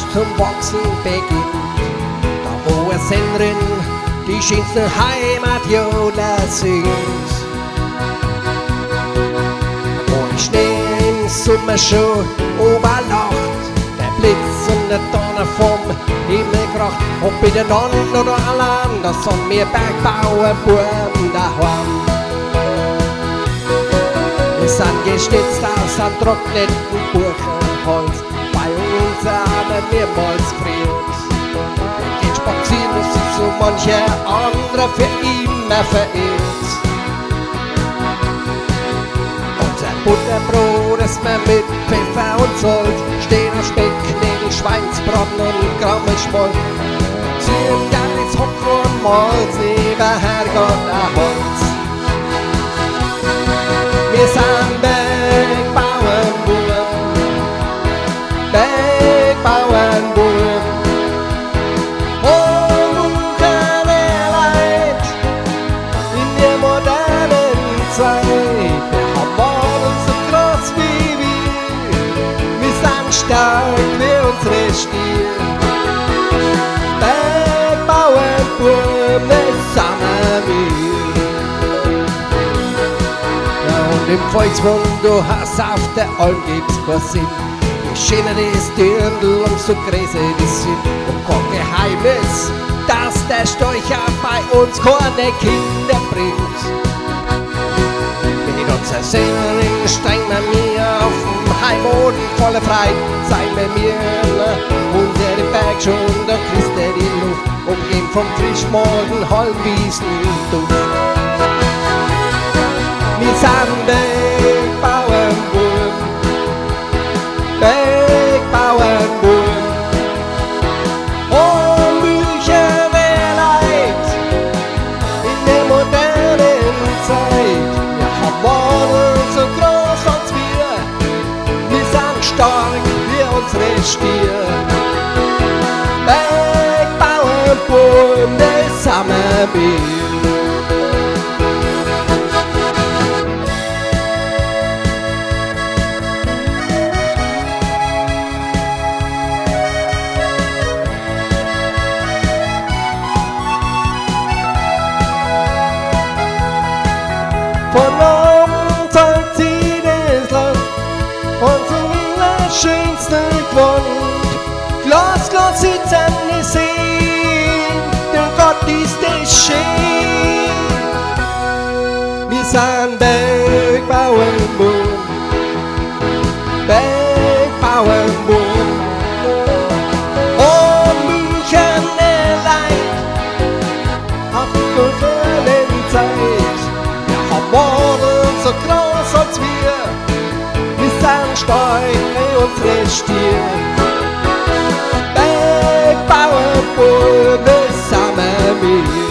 zum Wachsen beginnt. Da wo er Sängerin die schönste Heimatjola singt. Wo die Schnee im Sommer schon oberlacht, der Blitz und der Donner vom Himmel kracht. Ob in der Nonne oder allein, das sind wir Bergbauernbuben daheim. Wir sind gestützt aus einem trockneten Buchenholz, bei uns haben wir mehrmals gefriert. Wir gehen spazieren und sind so mancher andere für immer verirrt. Unser Butterbrot ist mir mit Pfeffer und Salz, stehen auf Speck, Knädel, Schweinsbraten und Grammelschmoll. Ziehen Gallis, Hopfen und Malz, lieber Herrgott, Holz. Wir sind Bergbauernbuben, Bergbauernbuben. Und unsere Leid in der modernen Zeit, wir haben alle so groß wie wir. Wir sind stark wie unsere Stier. Bergbauernbuben, das sind wir. Im Volksmund, du hast auf der Alm gibt's keinen Sinn. Je schöner das Dirndl, umso größer die Sinn. Und kein Geheimnis, dass der Storcher bei uns keine Kinder bringt. Mit unserer Sängerin strengen wir mir auf dem Heimboden voller Freit. Seien wir mir unsere Berg schon, da küsst er die Luft, umgeben vom frischmorgen Halbwiesenduft. Wir sind Bergbauernbuben, Bergbauernbuben. Und Bücher Leid in der modernen Zeit. Wir haben Worte so groß als wir. Wir sind stark wie unsere Stier. Bergbauernbuben, das sind wir. Von oben zeigt sie das Land, unser schönster Gewand. Glas sitzen die Seen, denn Gott ist es schön. Wir sind Bergbauernbuben, Bergbauernbuben. Und München Leid auf der Zeit. Morgen so groß als wir sind stark wie unsere Stier. Bergbauernbuben, das sind wir.